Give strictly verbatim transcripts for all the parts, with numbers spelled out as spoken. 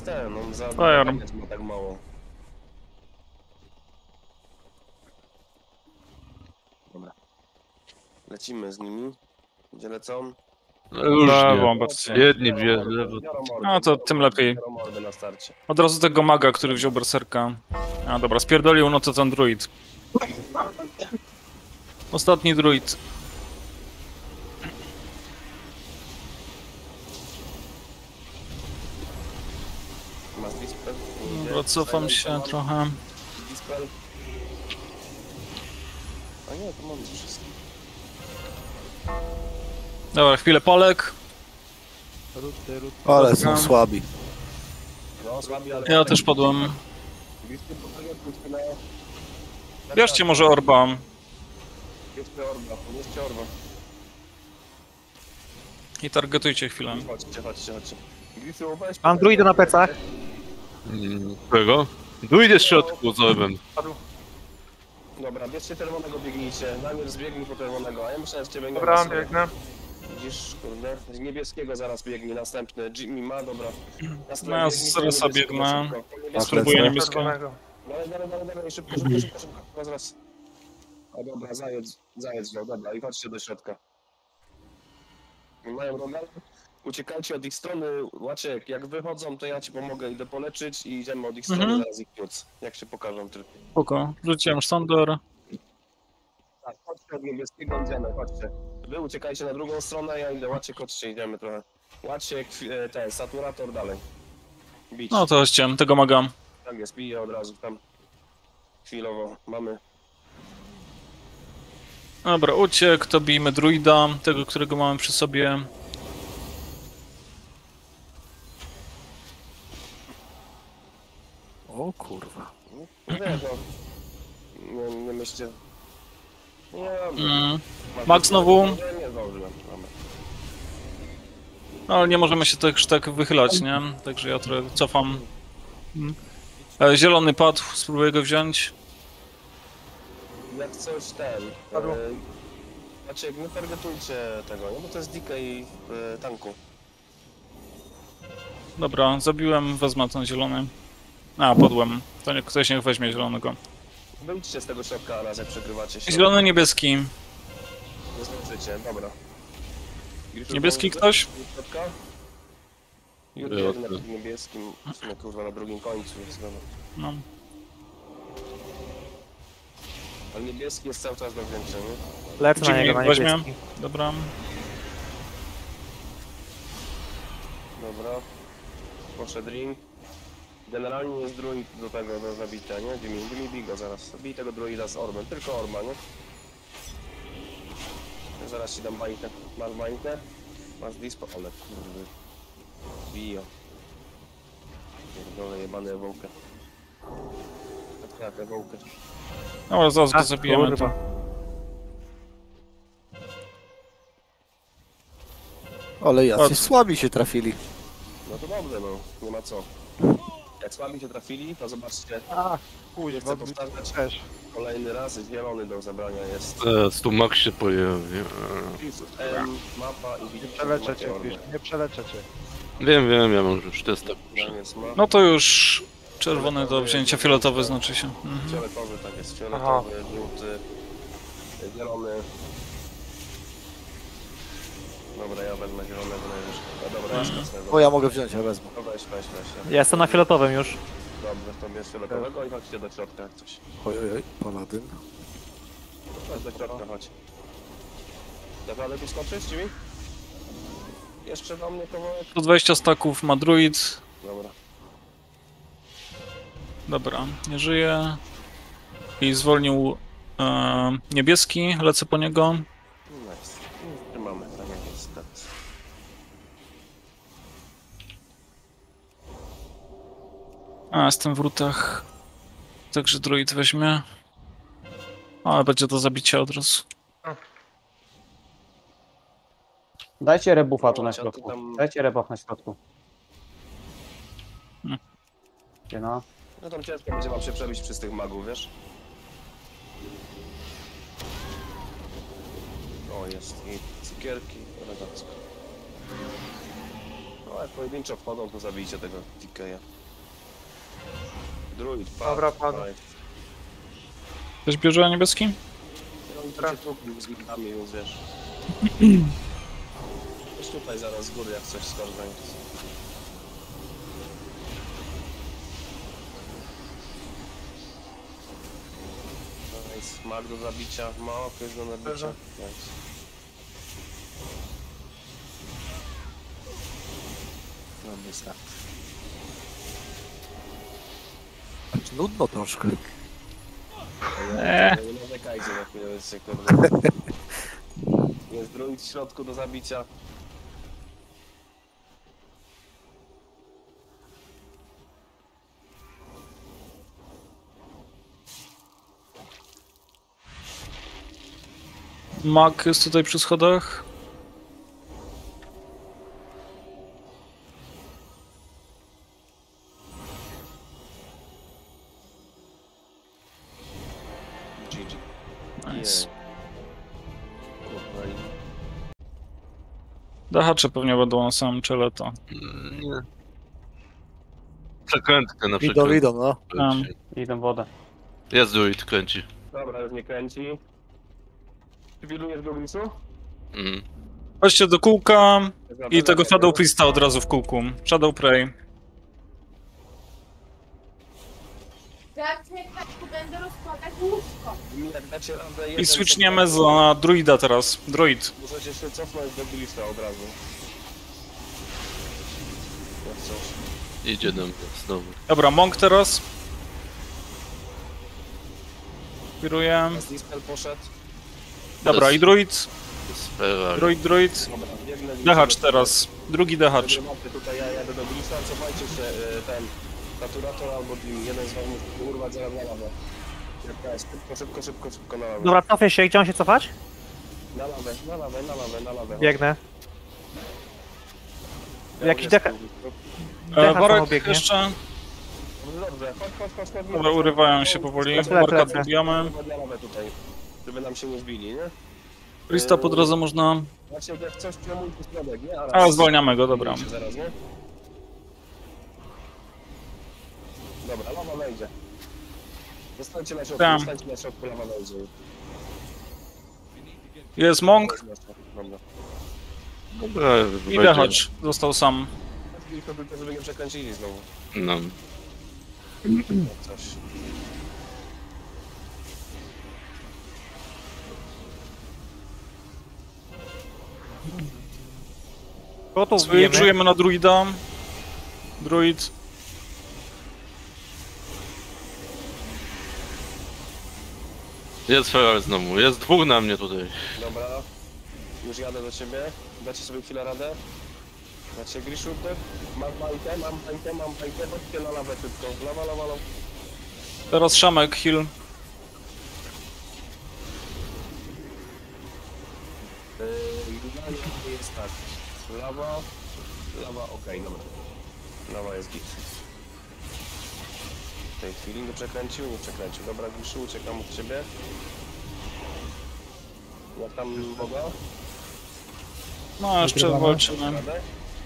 ten, on za Fire. ma tak mało. Dobra. Lecimy z nimi. Gdzie lecą? Lewą, Różnie. patrzcie. Jedni bierze, lewo. Biorą mordy, No to biorą tym mordy, lepiej. biorą mordy na starcie. Od razu tego maga, który wziął berserka. A dobra, spierdolił, no to ten druid. Ostatni druid. Masz dispel? Dobra, cofam się trochę. Dispel? A nie, to mam wszystko. Dobra, chwilę Polek. Ruty, ruty. Ale są słabi. No, słabi, ale... Ja też padłem. Dispel po targetku na... Bierzcie może orba. Bierzcie orba, bierzcie orba. I targetujcie chwilę. Chodźcie, chodźcie, chodźcie. Gryfy, weź Mam druida na plecach. Mm, Którego? Dójdę z środku z orbem. Dobra, bierzcie czerwonego, biegnijcie. Najpierw zbiegnij po czerwonego, a ja myślałem, że ciebie nie Dobra, ma. biegnę. Widzisz, kurde, z niebieskiego zaraz biegnie następny. Jimmy ma, dobra. No ja z Rysa biegnę. Ja Spróbuję niebieskie. Czerwonego. Dalej, dalej, dalej, dalej, szybko, szybko, szybko, szybko, raz, raz. O dobra, zajedz, zajedz go, dobra, i chodźcie do środka. Mają rogal? Uciekajcie od ich strony, Łaciek, jak wychodzą, to ja ci pomogę, idę poleczyć i idziemy od ich strony, Mhm. zaraz ich płuc, jak się pokażą tylko. Spoko. Rzuciłem sztandar. Tak, chodźcie od niebieskiego, idziemy, chodźcie. Wy uciekajcie na drugą stronę, ja idę, Łaciek, chodźcie, idziemy trochę. Łaciek, e, ten, saturator dalej. Bić. No to chodźcie, tego maga. Tak jest, piję od razu tam. Chwilowo, mamy. Dobra, uciekł, to bijmy druida, tego, którego mamy przy sobie. O kurwa. Nie, no. Nie, nie myślcie. Nie, Mm. Mag znowu. Nie, nie zdążyłem. Dobra. No ale nie możemy się też tak wychylać, nie? Także ja trochę cofam. Mm. E, Zielony padł, spróbuję go wziąć. Jak coś ten. Padło. E, znaczy, nie targetujcie tego, nie? Bo to jest D K w e, tanku. Dobra, zabiłem, wezmę ten zielony. A, padłem. To nie, ktoś niech weźmie zielonego. Wyjdźcie z tego środka raz, jak przegrywacie się. Zielony, niebieski. Nie zdążycie, dobra. Gryfy, Niebieski zdążycie? ktoś? Środka? Jutro Było na to. niebieskim, w sumie kurwa na drugim końcu jest, dobra. No. Ale niebieski jest cały czas do wzięcia, nie? Lecę na Jimmy niego na weźmie. niebieski. Dobra. Dobra. Poszedł ring. Generalnie jest druid do tego, do zabicia, nie? Jimmy, Jimmy bij go zaraz. Bij tego druida z orbem, tylko orba, nie? Zaraz ci dam bańkę. Masz bańkę? Masz dispo? Ale kurde. Bijo. Pierdolę jebane ewolkę. Tak, ewolkę. No, zaraz go A, zabijemy. kurwa. To. Ale jacyś Od- słabi się trafili. No to dobrze, no. Nie ma co. Jak słabi się trafili, to zobaczcie. A, Nie kuźwa, chcę powtarzać też. kolejny raz. Zielony do zabrania jest. Teraz tu Max się pojawi. M, mapa i Nie widzicie, przeleczę macie cię, orbę. Fish, nie przeleczę cię. Wiem, wiem, ja mam już testa. Tam jest ma. No to już czerwony do wzięcia, fioletowy znaczy się. Mhm. Fioletowy, tak jest. Fioletowy, żółty, zielony. Dobra, ja wezmę zielonego najwyżej. No dobra, jest jasnego. O, ja mogę wziąć, ja wezmę. No weź, weź, weź. Ja jestem na fioletowym już. Dobrze, to bierz fioletowego i chodźcie do środka jak coś. Oj, oj, oj, paladyn. Chodź do środka, chodź. Dasz radę tu skoczyć, Jimmy? Jeszcze do mnie kawałek? sto dwadzieścia staków ma druid. Dobra. Dobra, nie żyje. I zwolnił e, niebieski, lecę po niego. Nice. Trzymamy, tak jak jest teraz. A, jestem w rutach. Także druid weźmie. Ale będzie do zabicia od razu. Dajcie rebuffa tu na Dobra, a ty środku. tam- Dajcie rebuff na środku. Hmm. Gdzie no? No tam ciężko będzie wam się przebić przez tych magów, wiesz? O, jest i cukierki, elegancko. No jak pojedynczo wchodzą, to zabijcie tego T K a. Druid, padł. Dobra, padł. Dawaj. Ktoś bierze niebieski? On cię tuknął z gitami, więc wiesz. Już tutaj zaraz z góry jak coś skorzeń. Nice. Mag do zabicia, mało ktoś do nabicia. Nice. Dobry start. Znaczy, nudno troszkę. Eee. Nie narzekajcie na chwilę, jeszcze kurde. Jest druid w środku do zabicia. Mak jest tutaj przy schodach. G G. Nice. Kurwa i... Dachacze pewnie będą na samym czele to. Mm, Nie. Przekrętkę na Idą, przykład. idą, no. Tam. Idą w wodę. Jest druid, kręci. Dobra, już nie kręci. Pilujesz go Glisu? Mm. Chodźcie do kółka i tego Shadow Priesta od razu w kółku. Shadow Prey. Jak czekać, to będę rozkładać łóżko. Dacie radę I jeden switchniemy sekund. za druida teraz. Druid. Możecie się cofnąć do Glisa od razu. Jak coś. Idzie do mnie znowu. Dobra, Monk teraz. Kieruję. Dispel poszedł. Dobra, i druid. Sfera. Druid, druid. Dobra, biegnę. Dehacz teraz. Drugi dehacz. Dobra, mapy, tutaj ja jadę do Glisa, cofajcie się y, ten Naturator albo Dim. Jeden z wam musi urwać zaraz na lawę. Jak jest, szybko, szybko, szybko, szybko na lawę. Dobra, cofię się, gdzie mam się cofać? Na lawę, na lawę, na lawę, na lawę. Biegnę. Ja Jakiś jestem. decha- E, Decha Warek samobiegnie. jeszcze. Dobrze, chodź, chodź, chodź, chodź. Dobra, urywają się powoli. Lecę, Warka lecę. dobijamy. Na lawę tutaj, żeby nam się nie zbili, nie? Priesta po drodze można. Znaczy, jak coś przemójcie środek, nie? A, zwalniamy go, dobra. Się zaraz, nie? Dobra, lawa wejdzie. Zostańcie na środku, Tam. zostańcie na środku, lawa wejdzie. Jest Monk Dobra. Dobra, i będzie. dehacz. Został sam. Tylko tylko, żeby nie przekręcili znowu. No. Coś. Gotów bijemy. Switchujemy na druida. Druid. Jest Ferrari znowu. Jest dwóch na mnie tutaj. Dobra. Już jadę do ciebie. Dacie sobie chwilę radę. Dacie Grishooter. Mam pańkę, mam pańkę, mam pańkę. Chodźcie na lawę szybko. Lawa, lawa, lawa. Teraz Szamek, heal. Yy, generalnie jest tak. Lawa, lawa, okej, dobra. Lawa jest git. W tej chwili nie przekręcił, nie przekręcił. Dobra, Griszu, uciekam od ciebie. Jak tam woda? No, jeszcze walczymy. Radę?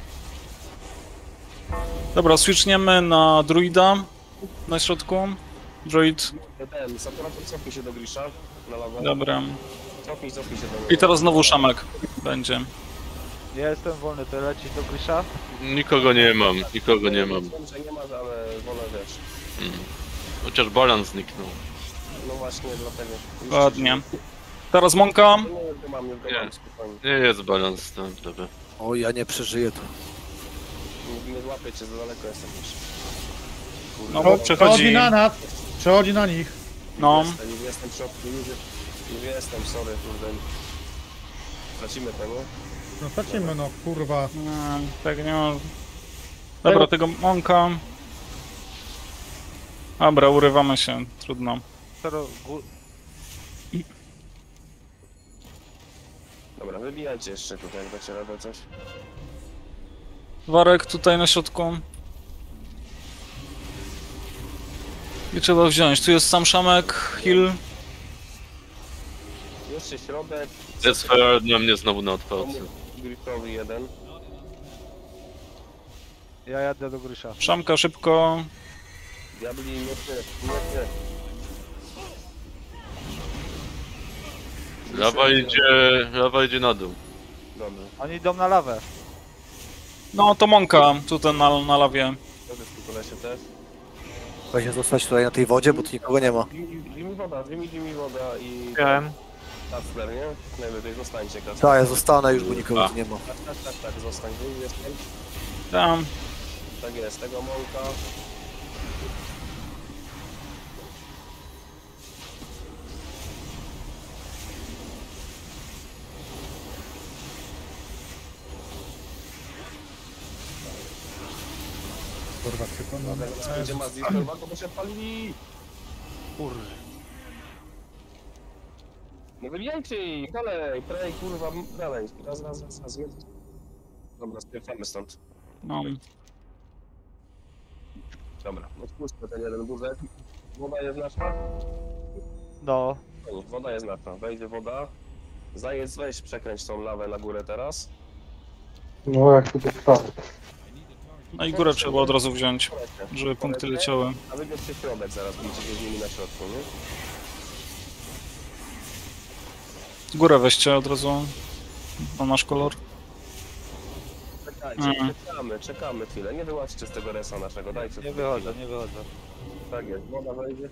Dobra, switchniemy na druida. Na środku. Druid. Ten, saturator cofnij się do Grisza. Na lawę. Dobra. Cofnij, cofnij się do niego. I teraz znowu Szamek będzie. Ja jestem wolny, to lecisz do Grisza? Nikogo nie mam, nikogo nie mam. Wiem, że nie masz, ale wolę wiesz. Mm. Chociaż balans zniknął. No właśnie, dlatego. Już Ładnie. Teraz Monka. Nie, już go mam, już go Nie. mam, spokojnie. Nie jest balans tam, dobra. O, ja nie przeżyję tu. Nie, nie złapię cię, za daleko jestem już. Kurde, No, no, przechodzi. na nas! Przechodzi na nich. No. Jestem, już jestem w środku, już, już jestem, sorry, kurde. Tracimy to, nie? No stracimy, no kurwa. Mm, tak nie ma. Dobra, tego Monka. Dobra, urywamy się. Trudno. Zero, gó- Dobra, wybijajcie jeszcze tutaj, jak dacie radę coś. Warek tutaj na środku. I trzeba wziąć. Tu jest sam Szamek, heal. Jeszcze środek. Jest Ferrari na mnie znowu na otwarcie. Griffowi jeden. ja jadę do Grisza. Szamka szybko. Diabli, nie ty, nie ty. Lawa idzie, lawa idzie na dół. Dobra, Oni idą na lawę. No to Monka tutaj na, na lawie. to jest tu lesie też. Właśnie zostać tutaj na tej wodzie, bo tu nikogo nie ma. Drzwi woda, drzwi mi woda i... Wiem. Kacler, nie? Najlepiej zostańcie, Kacler. Tak, ja zostanę już, bo nikogo A. tu nie ma. Tak, tak, tak, tak, zostań, tu jestem. Tam. Tak jest, tego mąka. Kurwa, przekonany. Teraz będzie Mazzi, kurwa, to się palili. Kurde. No wybijajcie ich, dalej, prej, kurwa, dalej. Raz, raz, raz, raz, jedź. Dobra, spierdamy stąd. No. Dobra, odpuśćmy ten jeden guzek. Woda jest nasza? No. Nie, woda jest nasza. Wejdzie woda. Zajedź, weź, przekręć tą lawę na górę teraz. No jak tu trwa. No i górę trzeba od razu wziąć, żeby punkty leciały. A wybierzcie środek zaraz, będziecie z nimi na środku, nie? Górę weźcie od razu na nasz kolor. Czekajcie, Mhm. czekamy, czekamy chwilę. Nie wyłaźcie z tego resa naszego, dajcie Nie sobie wychodzę, chwilę. nie wychodzę. Tak jest, woda wejdzie.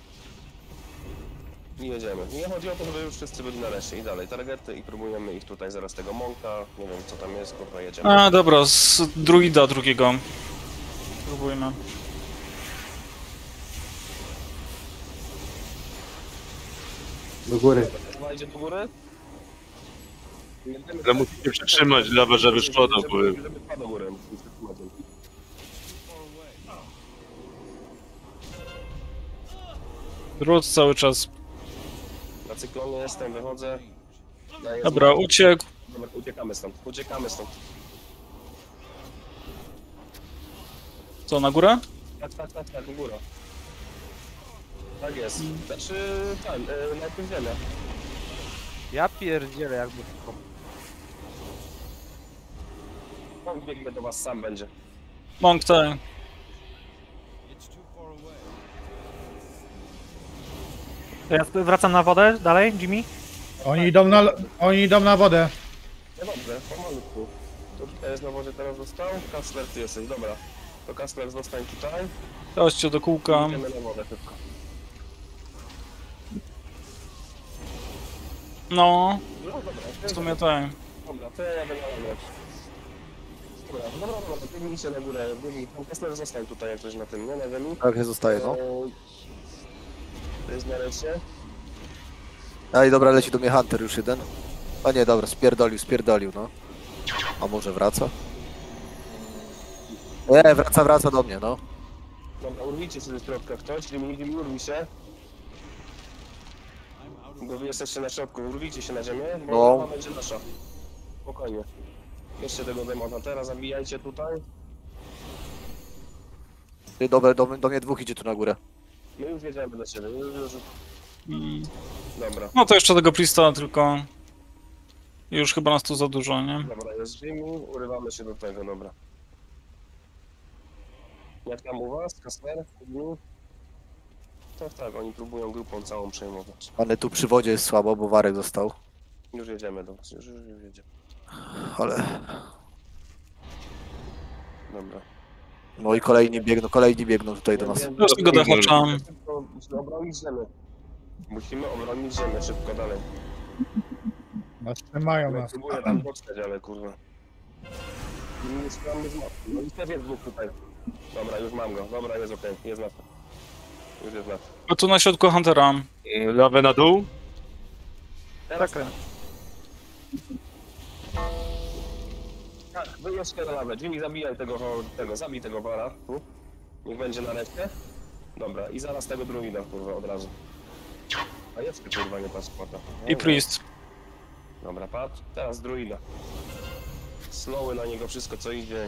I jedziemy. Nie chodzi o to, żeby już wszyscy byli na lesie i dalej. Targety i próbujemy ich tutaj zaraz tego mąka. Nie wiem co tam jest, kurwa jedziemy. A dobra, z druida drugiego. Spróbujmy. Do góry. Chyba idzie do góry? Jedziemy Ale musicie przytrzymać lawę, żeby szło do góry. Żeby szła do góry, musimy przytrzymać. Drut cały czas. Na cyklonie jestem, wychodzę. Daję Dobra, znak. uciekł. Dobra, uciekamy stąd, uciekamy stąd. Co, na górę? Tak, tak, tak, tak, góra. Tak jest. Znaczy, ten, yy, najpierw ziemia. Ja pierdzielę jakby tylko. On biegnie do was, sam będzie. Monk, tak. To ja wracam na wodę dalej, Jimmy? Oni idą na, oni idą na wodę. No dobrze, pomalutku. To tutaj jest na wodzie teraz został. Kastler, ty jesteś, dobra. To Kastler zostań tutaj. Chodźcie do kółka. Idziemy na wodę szybko. No, No dobra, w sumie tak. dobra, to ja jadę na wodę. Dobra, dobra, dobra, biegnijcie na górę, biegnij. Tam Kastler zostań tutaj jak coś na tym, nie? Na ziemi. Tak, ja zostaję, no. Eee, To jest na lesie. A i dobra, leci do mnie Hunter już jeden. A nie, dobra, spierdolił, spierdolił, no. A może wraca? Nie, wraca, wraca do mnie, no. Dobra, urwijcie się ze środka ktoś, Jimmy, Jimmy, urwij się. Bo wy jesteście na środku, urwijcie się na ziemię, bo No. ona będzie nasza. Spokojnie. Jeszcze tego demona, teraz zabijajcie tutaj. Ty, dobra, do, do mnie dwóch idzie tu na górę. My już jedziemy do ciebie, już, już. Mm. Dobra, No to jeszcze tego Prista tylko. Już chyba nas tu za dużo, nie? dobra, jest Jimmy, urywamy się do tego, dobra. Jak tam u was, Kasper? Jimmy? Tak, tak, oni próbują grupą całą przejmować. Ale tu przy wodzie jest słabo, bo Warek został. Już jedziemy do was, już, już, już jedziemy. Ale... Dobra. No i kolejni biegną, kolejni biegną tutaj do nas. Już tego dechacza. Szybko, musimy obronić ziemię. Musimy obronić ziemię szybko dalej. Nas trzymają nas. Próbuję tam dotrzeć, ale kurwa. Nie sprawmy z mapy. No i też jest dwóch tutaj. Dobra, już mam go. Dobra, jest okej, jest nasz. Już jest nasz. A tu na środku Huntera. Lawę na dół? Teraz Tak. tak, wy jeszcze na lawę. Jimmy, zabijaj tego, tego, zabij tego wara, tu. Niech będzie na resztę. Dobra, i zaraz tego druida, kurwa, od razu. A jest kurwa, nie ta spota. I Priest. Dobra, patrz. Teraz druida. Slowy na niego wszystko, co idzie.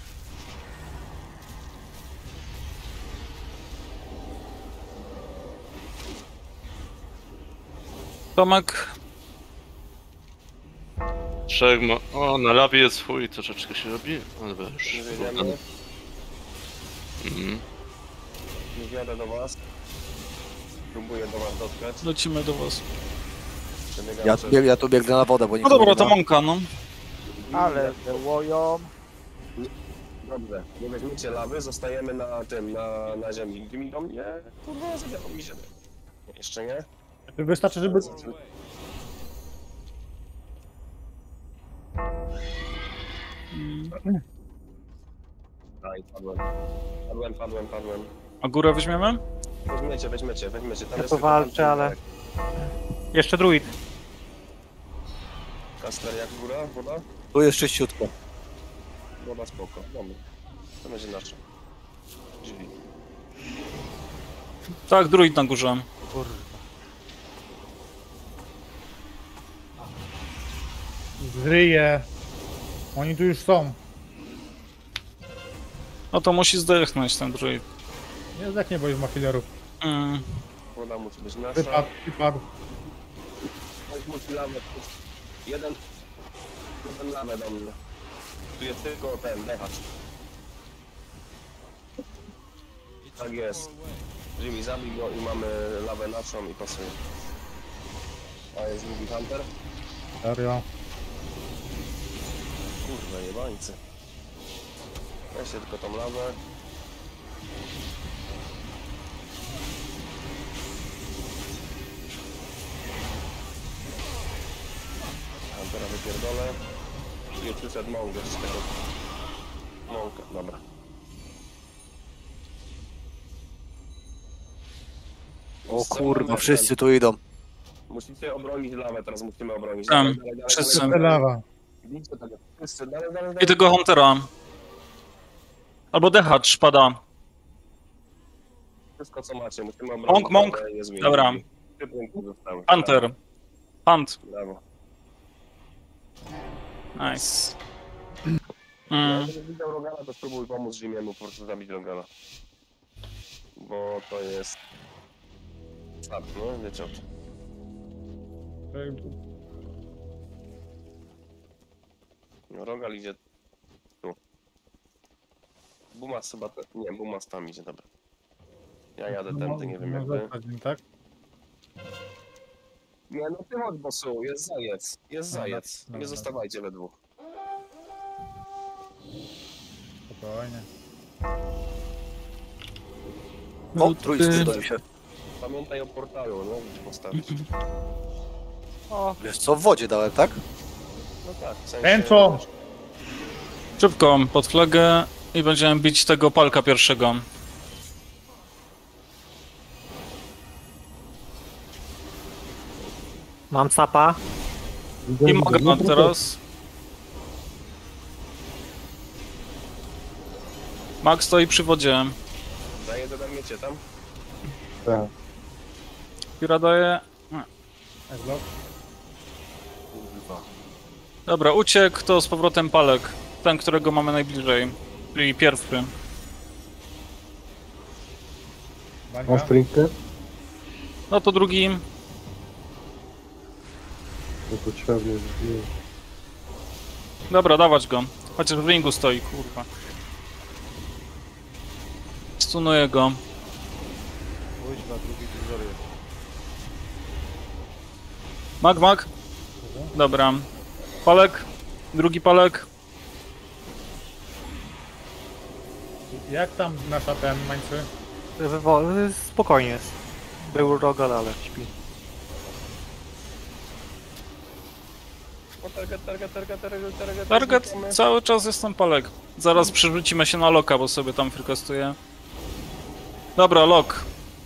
Tomek. Trzech ma... O, na lawie jest chuj, troszeczkę się robi. Ale już. Nie wiedziemy. Mhm. Nie jadę do was. Próbuję do was dotrzeć. Lecimy do was. Przebiegam Ja, przez- bieg- ja tu biegnę na wodę, bo nie No dobra, to mąka, no. Ale łoją. Dobrze, nie weźmiecie lawy, zostajemy na tym, na, na ziemi. Gdy mi do mnie, kurwa, zabiorą mi ziemię. Jeszcze nie? Wystarczy, żeby... Aj, padłem. Padłem, padłem, padłem. A górę weźmiemy? Weźmiecie, weźmiecie, weźmiecie. Tam Ja jest to tylko walczę, tam- ale- Jeszcze druid. Kasper, jak góra? Woda? Tu jest czyściutko. Woda spoko. Dobra. To będzie nasze. Drzwi. Tak, druid na górze. Zryje. Oni tu już są. No to musi zdechnąć ten druid. Nie zdechnie, bo już ma killerów. Mm. Woda musi być nasza. Wypadł, wypadł. Chodź, musi lawę. Jeden... Jeden lawę do mnie. Tu jest tylko ten, dechacz. Tak jest. Jimmy, zabij go i mamy lawę naszą i pasuje. A jest drugi hunter? Serio. Kurwa, jebańcy. Weźcie tylko tą lawę. Huntera wypierdolę. I przyszedł mąkę z tego. Mąka, dobra. O kurwa, wszyscy tu idą. Musicie obronić lawę, teraz musimy obronić. Tam, Dalej, dalej, dalej, wszyscy. dalej, To dalej. lawa. Bijcie tego. Wszyscy, dalej, dalej, I dalej. tego Huntera. Albo dehacz pada. Wszystko co macie, musimy obronić. Mąk, mąk. lawę, jest mi- Dobra. Trzy punkty zostały. Hunter. Hunt. Brawo. Nice. Ja Mm. będę widział Rogala, to spróbuj pomóc Jimiemu po prostu zabić Rogala. Bo to jest... Tak, no wiecie o tym. No, Rogal idzie tu. Bumas chyba... Te... Nie, Bumas tam idzie, dobra. Ja jadę tędy, nie wiem No, jakby. zostać nim, tak? Nie, no ty chodź, bosu, jest zajec. Jest No, zajec. dobra, Nie dobra. zostawajcie we dwóch. Spokojnie. O, trójcy spierdolił się. Pamiętaj o portalu, no, gdzie postawić. O, Wiesz co, w wodzie dałem, tak? No tak, w sensie... Ręczą! Szybko, pod flagę i będziemy bić tego palka pierwszego. Mam sapa. I mogę teraz. Max stoi przy wodzie. Daję to tam, miecie tam? Tak. Pira daje. Headlock. Kurwa. Dobra, uciekł, to z powrotem palek. Ten, którego mamy najbliżej. Czyli pierwszy. Masz Bańka. drinkę? No to drugi. No to trzeba wiedzieć. Dobra, dawać go. Chociaż w ringu stoi, kurwa. Stunuję go. kuźwa, drugi dywizor jest. Mag, mag. Dobra. Palek. Drugi palek. Jak tam nasza ten mańcy? Wywo- spokojnie jest. Był Rogal, ale śpi. O, target, target, target, target, target. Target, znikamy. cały czas jest ten palek. Zaraz przerzucimy się na loka, bo sobie tam frykostuje. Dobra, lok.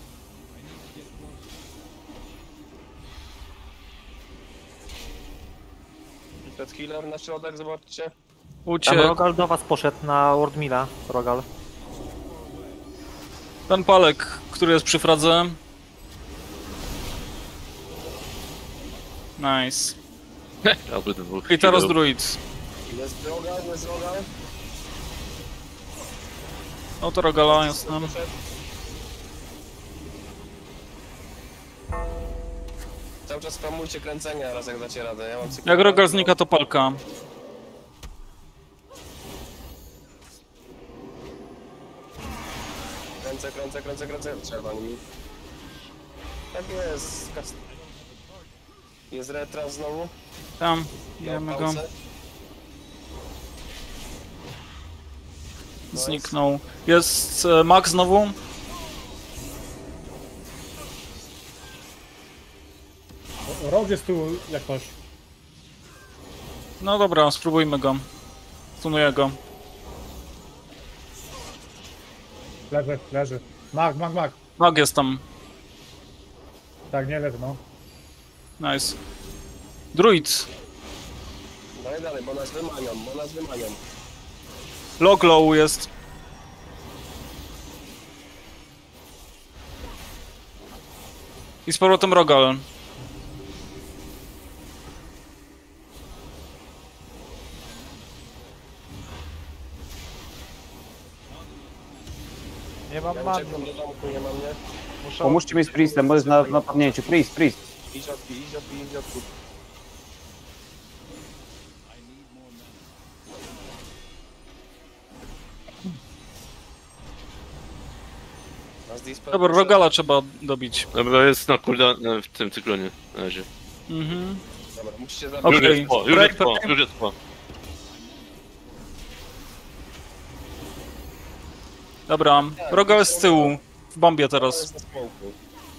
Dead Healer na środek, zobaczcie. Tam Uciekł. Rogal do was poszedł na Wardmilla. Rogal. Ten palek, który jest przy fradze. Nice. Obydwu. I teraz druid. Jest droga, jest droga. No to Rogala jest nam. Cały czas spamujcie kręcenia, raz jak dacie radę. Ja mam cykl- Jak Rogal znika, to palka. kręcę, kręcę, kręcę, kręcę. Trzeba mi. Tak jest. Kas- Jest retras znowu. Tam, Ja jemy go. palce. Zniknął. Jest e, Max znowu. Road jest tu jak ktoś. No dobra, spróbujmy go. Stunuję go. Leży, leży. Mag, mag, mag. Mag jest tam. Tak, nie leży, no. Nice. Druid. Dalej, dalej, bo nas wymaniam, bo nas wymaniam. Log low jest. I z powrotem Rogal. Nie mam Ja many. uciekam do domku, nie mam, nie? Muszę... Pomóżcie mi z Priestem, bo jest na napadnięciu. Priest, Priest. Idź odpij, idź odpij, idź odpij. Nas dispel Dobra, poszedł. Rogala trzeba dobić. Dobra, jest na cooldown w tym cyklonie na razie. Mhm. Dobra, musicie zabić. Okej. Już jest po, już jest po, już jest po. Dobra, Rogal z tyłu. W bombie teraz. Jest na smoku.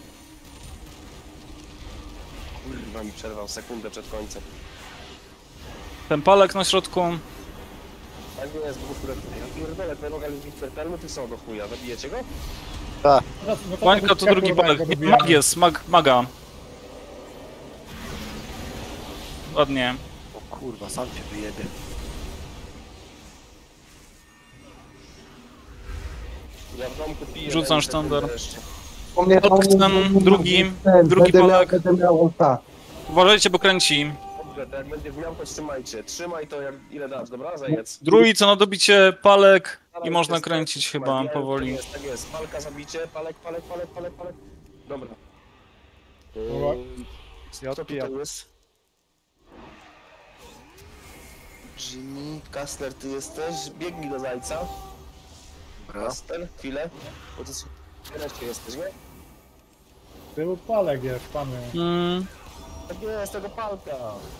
Kurwa mi przerwał sekundę przed końcem. Ten palek na środku. Tak nie jest, bo które... Ja pierdolę, ten rogal jest wicpertelny, ty są do chuja, zabijecie go? No, no to Wańka to kurwa, drugi kurwa, palek. go Nie, dobijamy. mag jest, mag, maga. Ładnie. O kurwa, sam cię wyjebie. Ja w domku piję. Rzucam dajmy sztandar. sekundę jeszcze. Po mnie Ten drugi, ten, drugi będę miał, palek. będę miał ulta. Uważajcie, bo kręci. Dobrze, to jak będziesz miał, to trzymajcie. Trzymaj to jak ile dasz, dobra? Zajec. Druid, co na dobicie palek i Dalej, można jest- kręcić trzymaj, chyba ja- powoli. Tak jest, tak jest. Palka zabicie, palek, palek, palek, palek, palek. Dobra. Dobra. Yy, Ja Kto odpijam. tutaj jest? Jimmy, Kastler, ty jesteś? Biegnij do Zajca. Dobra. Kastler, chwilę. Bo ty wreszcie jesteś, nie? Tył palek jest, pany. Mm, Tak jest, tego palka.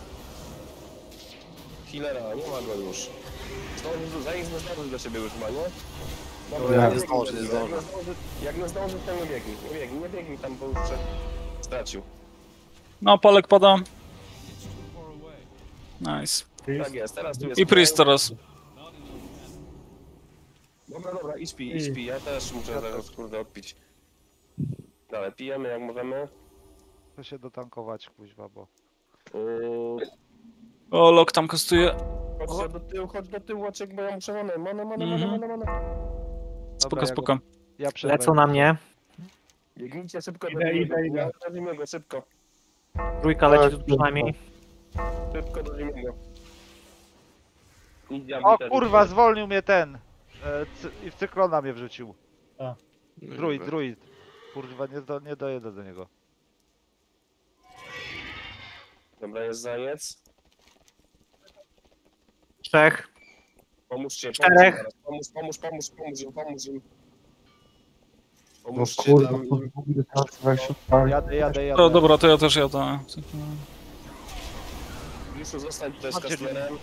Healera, nie ma go już. Zdąży, Zajc nie zdąży do ciebie już ma, nie? Dobra, nie nie biegnij, zdąży, nie jak zdąży. nie zdąży. Jak nie zdąży, to nie biegnij. Nie biegnij, nie biegnij tam, bo już prze- stracił. no, palek pada. Nice. Tak jest, teraz tu jest... I Priest teraz. Dobra, dobra, idź pij, idź pij. Ja też muszę zaraz, kurde, odpić. Dalej, pijemy jak możemy. Chcę się dotankować, kuźwa, bo... Yy, O, Lok tam kostuje. chodź do tyłu, chodź do tyłu, Łaczek, bo ja muszę manę, manę, manę, manę, Mhm. manę, manę. Spoko, Dobra, ja spoko. Go... Ja przerwę. Lecą na mnie. Biegnijcie szybko Idę, do idę, Zimiego, idę. do Zimiego, szybko. Trójka leci tu przynajmniej. Szybko do Zimiego. Idź, ja O też kurwa, idę. zwolnił mnie ten! E, cy... I w cyklona mnie wrzucił. A. Druid, druid. Kurwa, nie, do, nie dojedę do niego. Dobra, jest Zajec. Trzech. Pomóżcie, Czterech. pomóż, pomóż, pomóż, pomóż, pomóż im, pomóż im. No Pomóżcie kurwa, tam im. kurwa, Jadę, jadę, jadę. O, dobra, to ja też jadę. Liszu, zostań tutaj z Chodźcie, Kastlerem.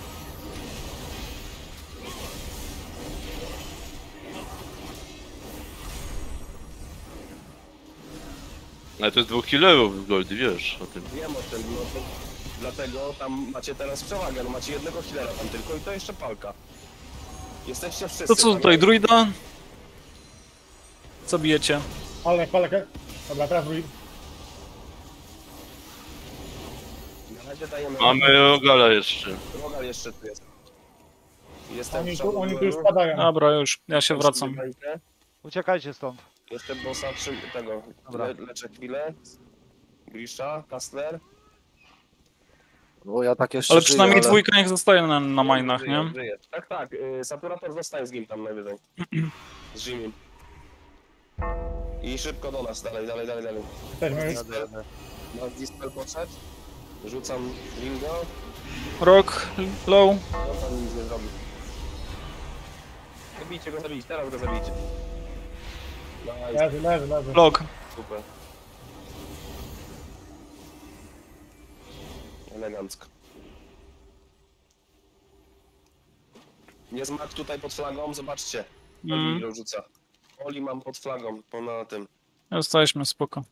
Ale to jest dwóch killerów w Goldie, wiesz o tym. Wiem o tym, no to dlatego tam macie teraz przewagę, no macie jednego healera tam tylko i to jeszcze palka. Jesteście wszyscy. To co tam, tutaj, nie? druida? Co bijecie? Palek, palek. Dobra, teraz drugi. Na razie dajemy... Mamy Rogala jeszcze. Rogal jeszcze tu jest. Jestem Oni w przodu tu, oni tu już duelu. padają. Dobra, już, ja się wracam. Uciekajcie stąd. Jestem bossa trzy tego. Dobra. Le, leczę chwilę. Grisha, Kastler. No ja tak jeszcze Ale żyję, przynajmniej ale... dwójka niech zostaje na, na minach, Żyje, nie? żyje. Tak, tak. Y, Saturator zostań z nim tam najwyżej. Z Jimmy. I szybko do nas, dalej, dalej, dalej, dalej. Jesteśmy już. Jadę, jadę. Nas dispel podszedł. Rzucam lingo. Rock, low. No tam nic nie zrobi. Zabijcie go, zabijcie, teraz go zabijcie. Leży, leży, leży. Blok. Super. Elegancko. Jest mak tutaj pod flagą, zobaczcie. Mm. Oli rzuca. Oli mam pod flagą, po na tym. Jesteśmy, spoko.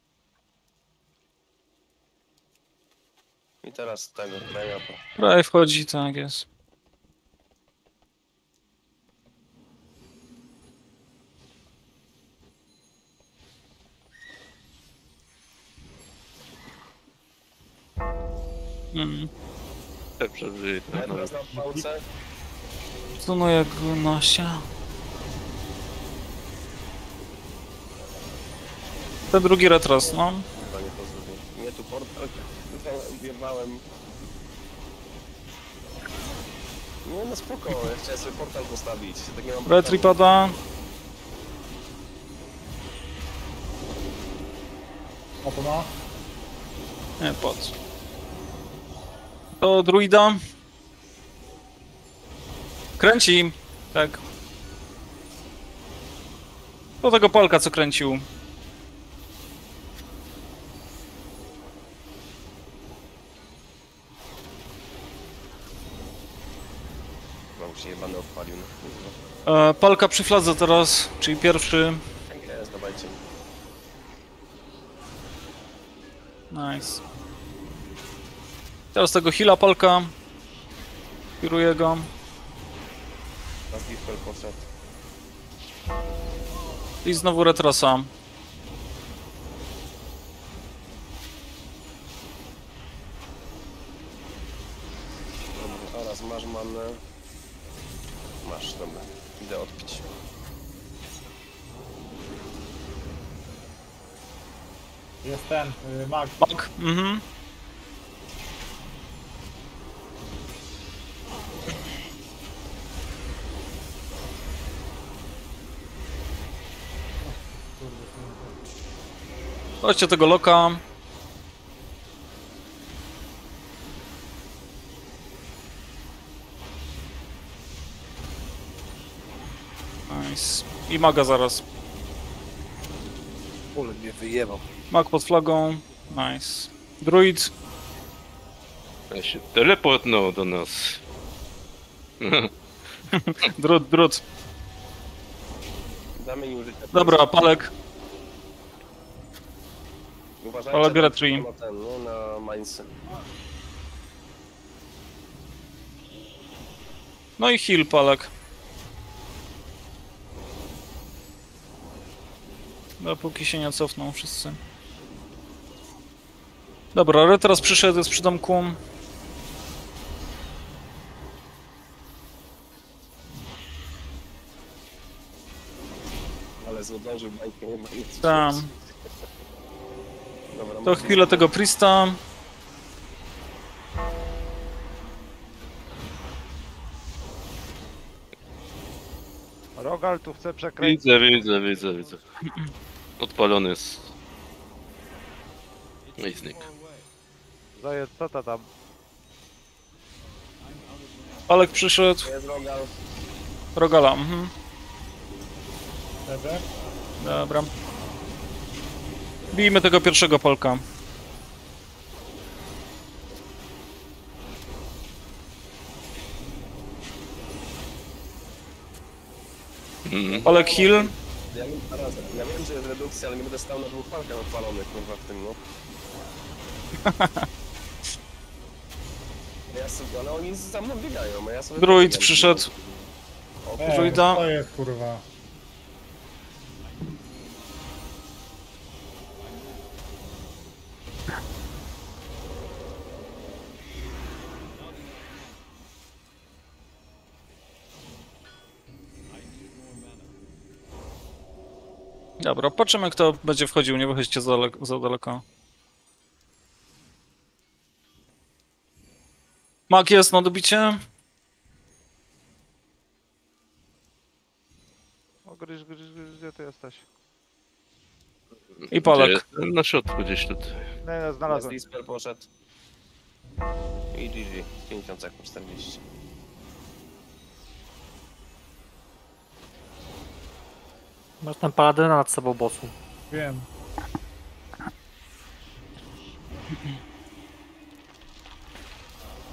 I teraz tego, Freya to. Prawie wchodzi, tak jest. Mm. Dobrze, że Ja teraz na pałce. Stunuję go nosia. Ten drugi retros, no. Chyba nie to zrobię. Nie tu portal. Wjebałem. Nie no spoko, ja chciałem sobie portal postawić. Tak nie mam Retri portalu. pada. O, to ma. Nie, pod. To druida. Kręci. Tak. Do tego Polka, co kręcił. Mam się jebany odpalił. No. kurwa. E, Polka przy fladze teraz, czyli pierwszy. Tak jest, dawajcie. Nice. Teraz tego heala Polka. Kieruję go. Na dispel poszedł. I znowu retrosa. Dobra, oraz masz manę. Masz, dobra. Idę odpić. Jest ten, y, mag. Bak. Mhm. Chodźcie tego loka. Nice. I maga zaraz. Ule mnie wyjebał. Mag pod flagą. Nice. Druid. Ja się teleportnął do nas. Drut, drut. Damy im życie. Dobra, Palek. Uważajcie ale biorę na- tree. na ten, no, na minesy. No i heal Palek. Dopóki się nie cofną wszyscy. Dobra, ale teraz przyszedł z przydomku. Ale zdążył bańkę, nie ma nic. Tam. Dobra, To masz- chwilę tego Priesta. Rogal tu chce przekręcić. Widzę, widzę, widzę, widzę. Odpalony jest. No i znikł. Zajedz, co to tam? Palek przyszedł. Jest Rogal. Rogala, mhm. Leży. Dobra. Bijmy tego pierwszego Polka. Mhm. Polek heal. Ja wiem, zaraz, ja wiem, że jest redukcja, ale nie będę stał na dwóch palkach odpalonych, kurwa, w tym, no. Ja sobie, ale oni za mną biegają, a ja sobie... Druid biegam. przyszedł. O, Ej, Druida. to jest kurwa. Dobra, patrzymy kto będzie wchodził, nie wychodźcie za daleko. Za daleko. Mag jest na dobicie. O, gryź, gryź, gryź, gdzie ty jesteś? I Palek. Gdzie jest? Na środku gdzieś tutaj. Nie, nie, Znalazłem. znalazłem. Dispel poszedł. I G G. pięćdziesiąt sekund, czterdzieści. Masz tam paladyna nad sobą bossu. Wiem.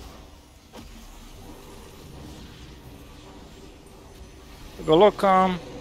Tego loka.